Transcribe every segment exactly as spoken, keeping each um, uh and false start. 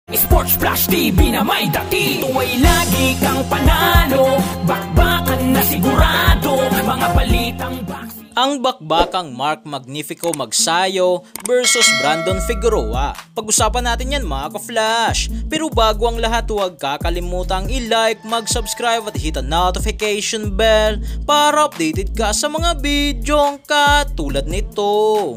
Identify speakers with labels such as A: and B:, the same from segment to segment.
A: SportsFlash T V na may dati. Ito ay lagi kang panalo, bakbakan na sigurado, mga balitang boxing.
B: Ang bakbakang Mark Magnifico Magsayo versus Brandon Figueroa. Pag-usapan natin yan mga ka-flash. Pero bago ang lahat, huwag kakalimutang i-like, mag-subscribe at hit ang notification bell para updated ka sa mga bidyong katulad nito.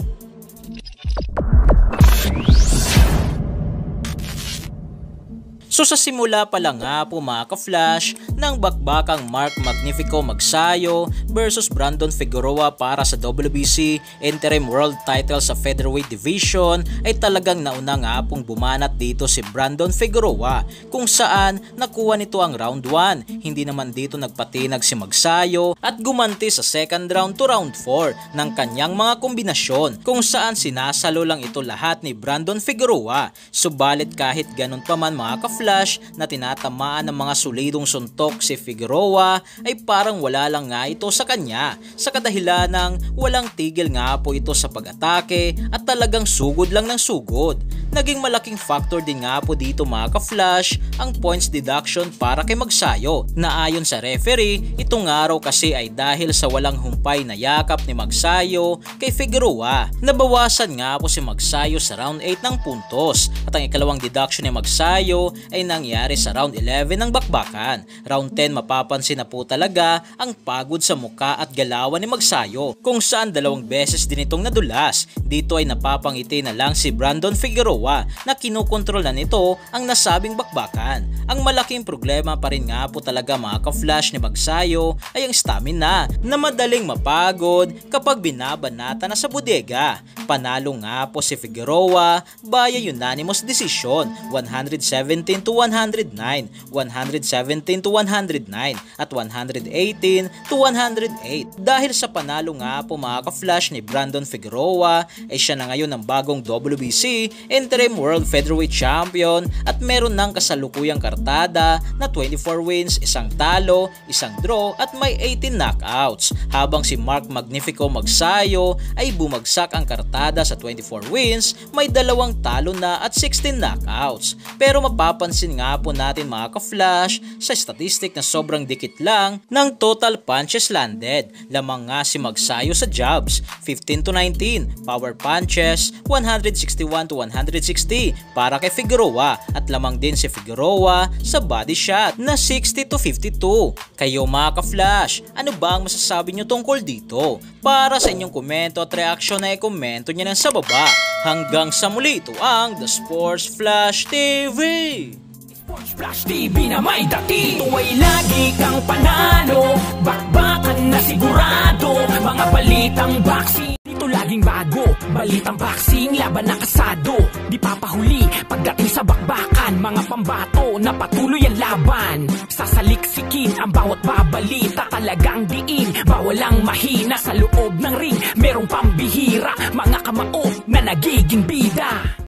B: So sa simula pa lang nga po mga ka-flash ng bakbakang Mark Magnifico Magsayo versus Brandon Figueroa para sa W B C Interim World Title sa Featherweight Division ay talagang nauna nga pong bumanat dito si Brandon Figueroa kung saan nakuha nito ang round one. Hindi naman dito nagpatinag si Magsayo at gumanti sa second round to round four ng kanyang mga kombinasyon kung saan sinasalo lang ito lahat ni Brandon Figueroa. Subalit kahit ganun pa man mga ka-flash na tinatamaan ng mga solidong suntok si Figueroa ay parang wala lang nga ito sa kanya sa kadahilan ng walang tigil nga po ito sa pag-atake at talagang sugod lang ng sugod. Naging malaking factor din nga po dito mga ka-flash ang points deduction para kay Magsayo na ayon sa referee itong araw kasi ay dahil sa walang humpay na yakap ni Magsayo kay Figueroa. Nabawasan nga po si Magsayo sa round eight ng puntos at ang ikalawang deduction ni Magsayo ay nangyari sa round eleven ng bakbakan. Round ten mapapansin na po talaga ang pagod sa muka at galawan ni Magsayo kung saan dalawang beses din itong nadulas. Dito ay napapangiti na lang si Brandon Figueroa na kinukontrol na nito ang nasabing bakbakan. Ang malaking problema pa rin nga po talaga mga ka-flash ni Magsayo ay ang stamina na madaling mapagod kapag binabanata na sa bodega. Panalo nga po si Figueroa via unanimous decision one seventeen to one oh nine, one seventeen to one oh nine at one eighteen to one oh eight. Dahil sa panalo nga po mga ka-flash ni Brandon Figueroa ay siya na ngayon ang bagong W B C Interim World Featherweight Champion at meron ng kasalukuyang kartada na twenty-four wins, isang talo, isang draw at may eighteen knockouts. Habang si Mark Magnifico Magsayo ay bumagsak ang kartada sa twenty-four wins, may dalawang talo na at sixteen knockouts. Pero mapapansin nga po natin mga ka-flash sa statistic na sobrang dikit lang ng total punches landed. Lamang nga si Magsayo sa jabs, fifteen to nineteen, power punches, one sixty-one to one sixty para kay Figueroa at lamang din si Figueroa sa body shot na sixty to fifty-two. Kayo mga ka-flash, ano ba ang masasabi nyo tungkol dito? Para sa inyong komento at reaksyon na i-komento nyo lang sa baba. Hanggang sa muli, ito ang The SportsFlash T V.
A: SportsFlash T V na may dati. Ito ay lagi kang panalo, bakbakan na sigurado, mga balitang boxing. Dito laging bago, balitang boxing, laban na kasado. Di papahuli pagdating sa bakbakan, mga pambato na patuloy ang laban. Sasaliksikin ang bawat babalita, talagang diin, bawal ang mahina sa loob ng ring. Merong pambihira, mga kamao na nagiging bida.